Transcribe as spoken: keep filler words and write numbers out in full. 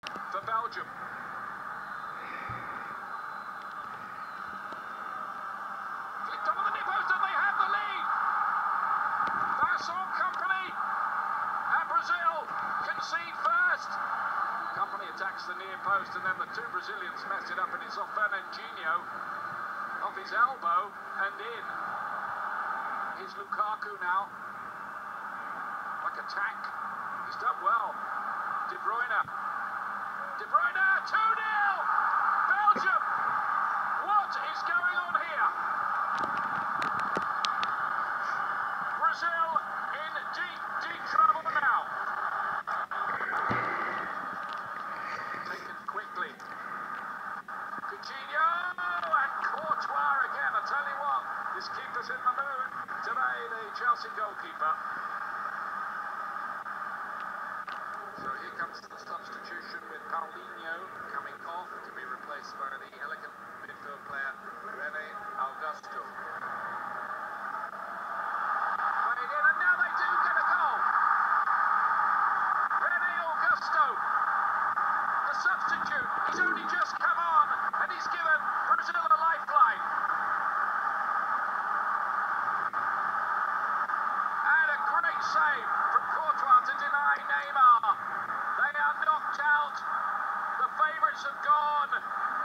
for Belgium. Flicked on the near post and they have the lead. Vincent Kompany and Brazil concede first. Kompany attacks the near post and then the two Brazilians mess it up and it's off Fernandinho, off his elbow and in. Here's Lukaku now, like a tank. He's done well. De Bruyne. De Bruyne, two nil! Belgium! What is going on here? Brazil in deep, deep trouble now. Taken quickly. Coutinho and Courtois again. I tell you what, this keeper's in the mood today, the Chelsea goalkeeper. So here comes the substitution with Paulinho coming off to be replaced by the elegant midfield player Rene Augusto. Played in and now they do get a goal. Rene Augusto, the substitute, he's only just come on and he's given Brazil a lifeline. And a great save from Courtois to deny Neymar. They are knocked out. The favourites have gone.